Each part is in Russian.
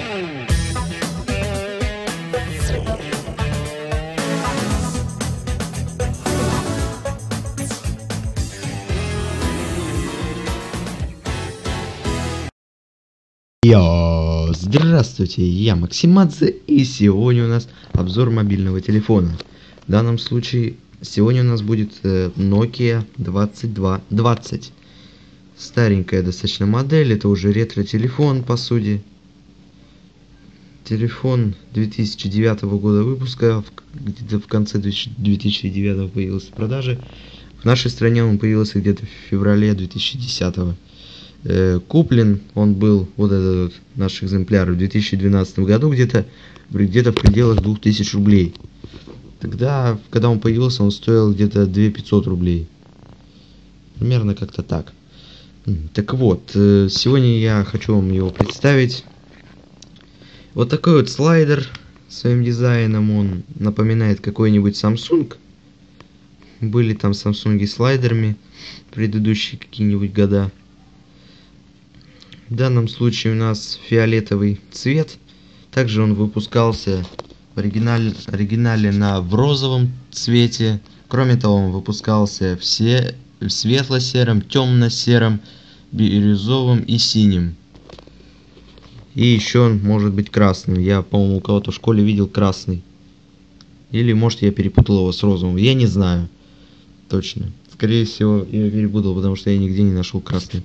Здравствуйте, я Максимадзе, и сегодня у нас обзор мобильного телефона. В данном случае, сегодня у нас будет Nokia 2220. Старенькая достаточно модель, это уже ретро-телефон, по сути. Телефон 2009 года выпуска, где-то в конце 2009 появился в продаже. В нашей стране он появился где-то в феврале 2010. Куплен он был, вот этот вот наш экземпляр, в 2012 году, где-то в пределах 2000 рублей. Тогда, когда он появился, он стоил где-то 2500 рублей. Примерно как-то так. Так вот, сегодня я хочу вам его представить. Вот такой вот слайдер своим дизайном, он напоминает какой-нибудь Samsung. Были там Samsung слайдерами предыдущие какие-нибудь года. В данном случае у нас фиолетовый цвет. Также он выпускался в оригинале в розовом цвете. Кроме того, он выпускался в светло-сером, темно-сером, бирюзовом и синим. И еще он может быть красным. Я, по-моему, у кого-то в школе видел красный. Или, может, я перепутал его с розовым. Я не знаю. Точно. Скорее всего, я перепутал, потому что я нигде не нашел красный.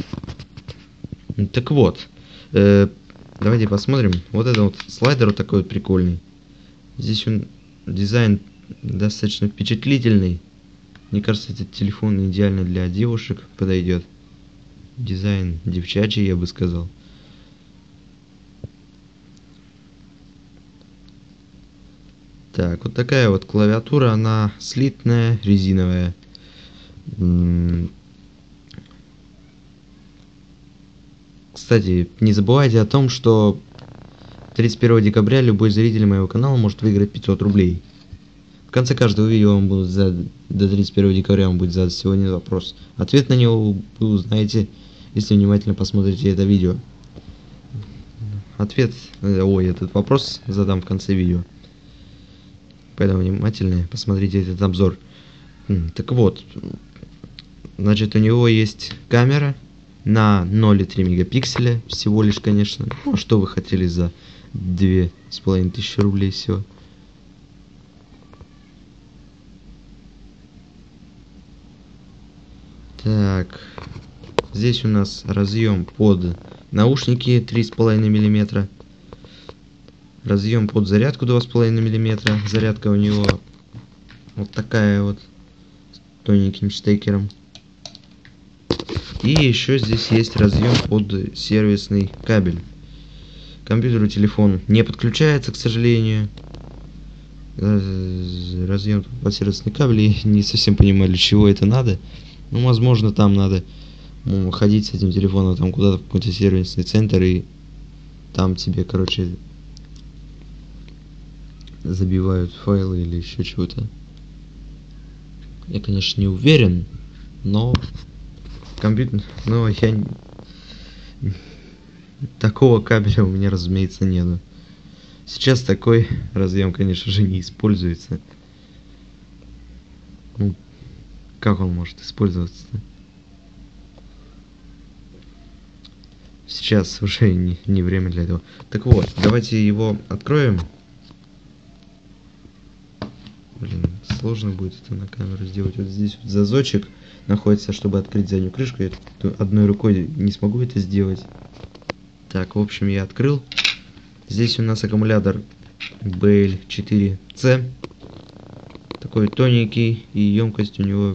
Так вот, давайте посмотрим. Вот это вот слайдер вот такой вот прикольный. Здесь он дизайн достаточно впечатлительный. Мне кажется, этот телефон идеально для девушек подойдет. Дизайн девчачий, я бы сказал. Так, вот такая вот клавиатура, она слитная, резиновая. Кстати, не забывайте о том, что 31 декабря любой зритель моего канала может выиграть 500 рублей. В конце каждого видео вам будут до 31 декабря вам будет задан сегодня вопрос. Ответ на него вы узнаете, если внимательно посмотрите это видео. Этот вопрос задам в конце видео. Поэтому внимательно посмотрите этот обзор. Так вот, значит, у него есть камера на 0,3 мегапикселя всего лишь, конечно. Ну, что вы хотели за 2500 рублей всего? Так, здесь у нас разъем под наушники 3,5 мм. Разъем под зарядку 2,5 мм. Зарядка у него вот такая вот, с тоненьким штекером. И еще здесь есть разъем под сервисный кабель. К компьютеру телефон не подключается, к сожалению. Разъем под сервисный кабель. Я не совсем понимаю, для чего это надо. Ну, возможно, там надо ходить с этим телефоном там куда-то в какой-то сервисный центр, и там тебе, короче, забивают файлы или еще чего-то. Я, конечно, не уверен, но такого кабеля у меня, разумеется, нету. Сейчас такой разъем, конечно же, не используется. Ну, как он может использоваться-то? Сейчас уже не время для этого. Так вот, давайте его откроем. Блин, сложно будет это на камеру сделать. Вот здесь вот зазочек находится, чтобы открыть заднюю крышку. Я одной рукой не смогу это сделать. Так, в общем, я открыл. Здесь у нас аккумулятор BL4C. Такой тоненький, и емкость у него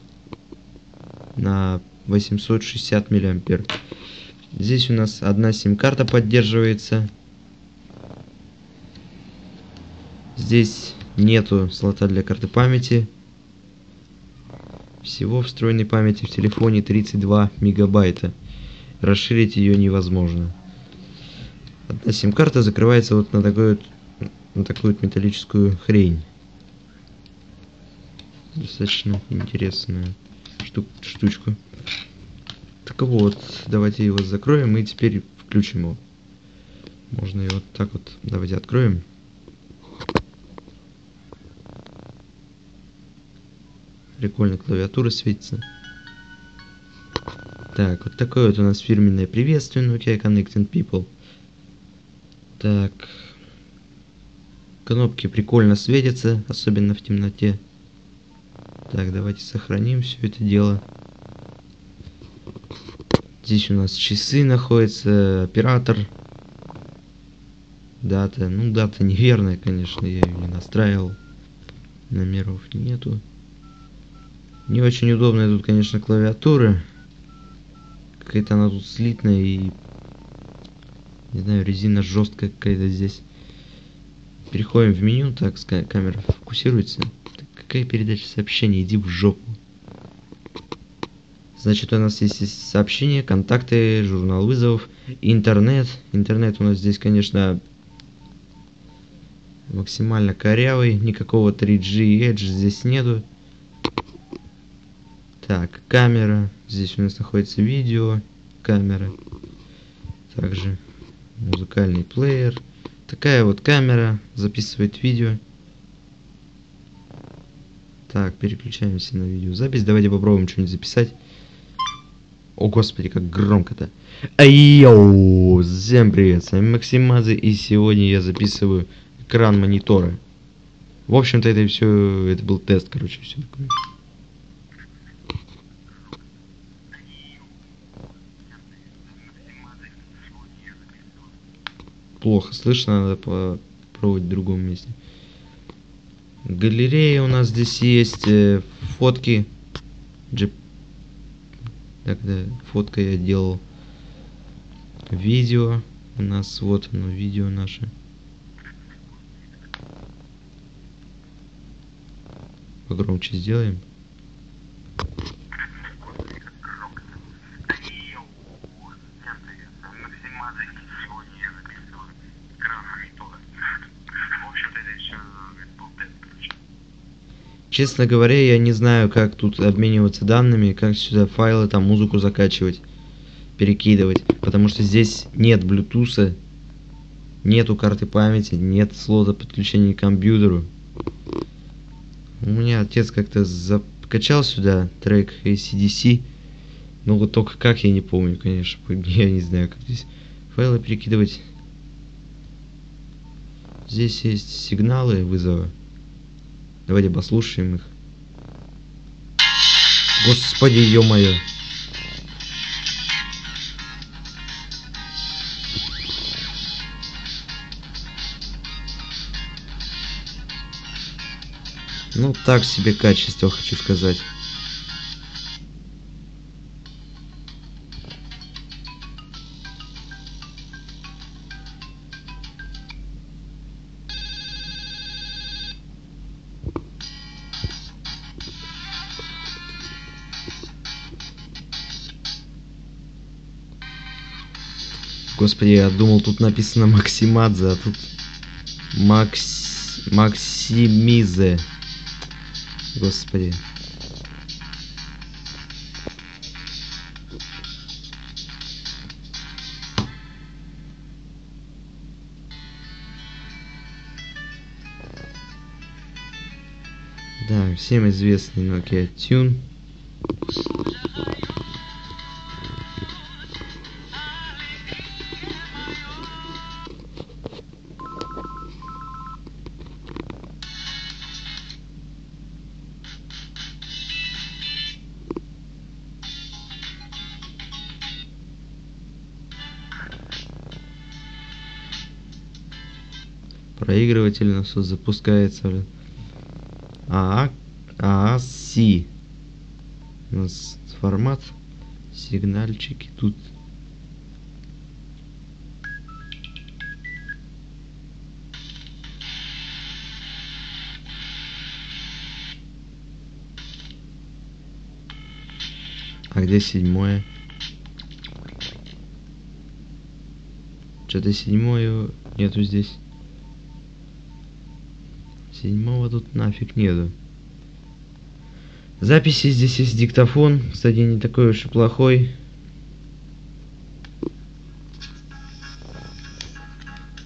на 860 мА. Здесь у нас одна сим-карта поддерживается. Здесь нету слота для карты памяти. Всего встроенной памяти в телефоне 32 мегабайта. Расширить ее невозможно. Одна сим-карта закрывается вот на такую вот металлическую хрень. Достаточно интересную штучку. Так вот, давайте его закроем и теперь включим его. Можно ее вот так вот. Давайте откроем. Прикольно, клавиатура светится. Так, вот такое вот у нас фирменное приветствие Nokia Connecting People. Так. Кнопки прикольно светятся, особенно в темноте. Так, давайте сохраним все это дело. Здесь у нас часы находятся, оператор. Дата. Ну, дата неверная, конечно, я ее не настраивал. Номеров нету. Не очень удобная тут, конечно, клавиатура. Какая-то она тут слитная и... Не знаю, резина жесткая какая-то здесь. Переходим в меню. Так, камера фокусируется. Так, какая передача сообщений? Иди в жопу. Значит, у нас есть сообщения, контакты, журнал вызовов, интернет. Интернет у нас здесь, конечно, максимально корявый. Никакого 3G Edge здесь нету. Так, камера. Здесь у нас находится видео, камера. Также музыкальный плеер. Такая вот камера записывает видео. Так, переключаемся на видеозапись. Давайте попробуем что-нибудь записать. О, господи, как громко-то. Айоу! Всем привет, с вами Максимадзе, и сегодня я записываю экран монитора. В общем-то, это все, это был тест, короче, все такое. Плохо слышно, надо попробовать в другом месте. Галерея у нас здесь есть, фотки. Тогда фотка я делал. Видео. У нас вот оно, видео наше. Погромче сделаем. Честно говоря, я не знаю, как тут обмениваться данными, как сюда файлы, там музыку закачивать, перекидывать, потому что здесь нет Bluetooth, нету карты памяти, нет слота подключения к компьютеру. У меня отец как-то закачал сюда трек AC/DC, но вот только как, я не помню, конечно, я не знаю, как здесь файлы перекидывать. Здесь есть сигналы вызова. Давайте послушаем их. Господи, ё-моё. Ну, так себе качество, хочу сказать. Господи, я думал, тут написано Максимадзе, а тут Максимизе. Господи. Да, всем известный Nokia Tune. Проигрыватель у нас тут запускается. AAC. У нас формат. Сигнальчики тут. А где седьмое? Что-то седьмое нету здесь. Седьмого тут нафиг нету. Записи здесь есть диктофон. Кстати, не такой уж и плохой.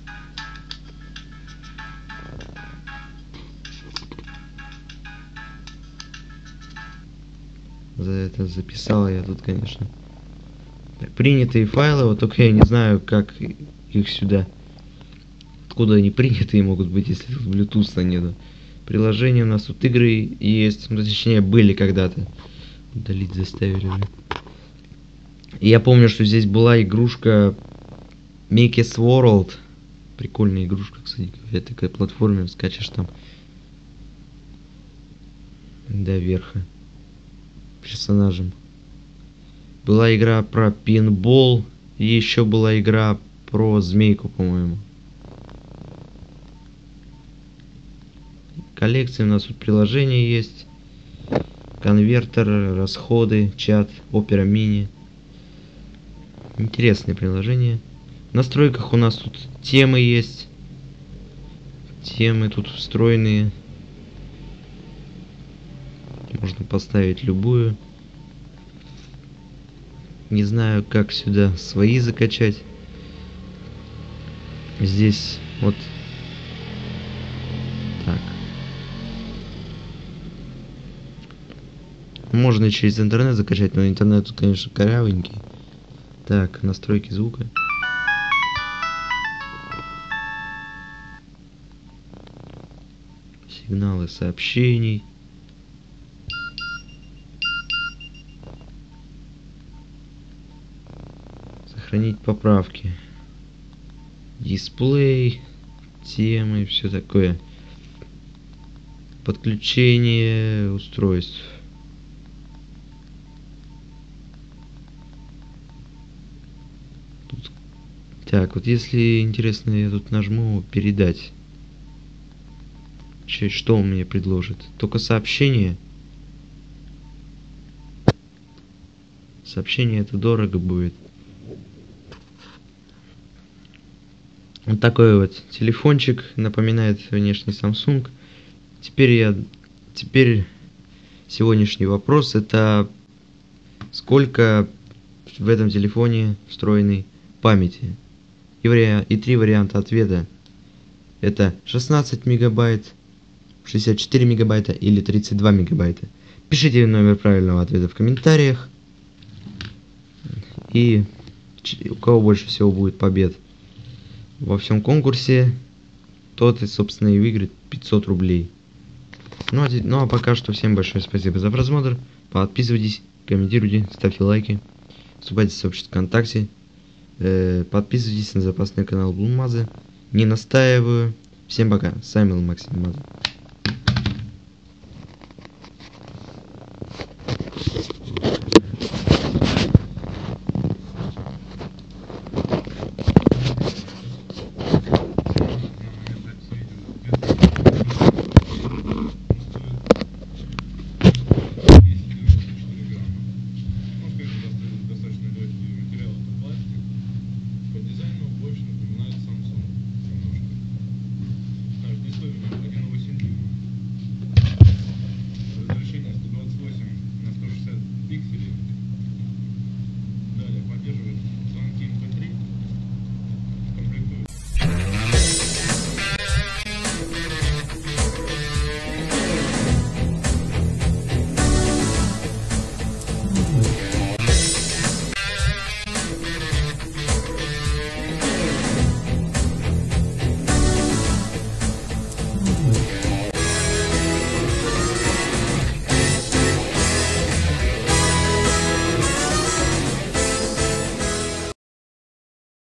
за это записала я тут, конечно. Так, принятые файлы, вот только я не знаю, как их сюда. Откуда они принятые могут быть, если тут Bluetooth нету. Приложение у нас тут игры есть, ну, точнее были когда-то. Удалить заставили уже. И я помню, что здесь была игрушка Mickey's World. Прикольная игрушка, кстати. Это такая платформа, скачешь там до верха персонажем. Была игра про пинбол. И еще была игра про змейку, по-моему. Коллекция у нас тут приложения есть. Конвертер, расходы, чат, Opera Mini. Интересное приложение. В настройках у нас тут темы есть. Темы тут встроенные. Можно поставить любую. Не знаю, как сюда свои закачать. Здесь вот так. Можно через интернет закачать, но интернет тут, конечно, корявенький. Так, настройки звука. Сигналы сообщений. Сохранить поправки. Дисплей, темы, все такое. Подключение устройств. Так, вот если интересно, я тут нажму передать. Что он мне предложит? Только сообщение. Сообщение это дорого будет. Вот такой вот телефончик, напоминает внешний Samsung. Теперь сегодняшний вопрос это сколько в этом телефоне встроенной памяти. И три варианта ответа. Это 16 мегабайт, 64 мегабайта или 32 мегабайта. Пишите номер правильного ответа в комментариях. И у кого больше всего будет побед во всем конкурсе, тот и, собственно, и выиграет 500 рублей. Ну а пока что всем большое спасибо за просмотр. Подписывайтесь, комментируйте, ставьте лайки. Вступайте в сообщество ВКонтакте. Подписывайтесь на запасной канал Блумазы. Не настаиваю. Всем пока. С вами был Максим Маза.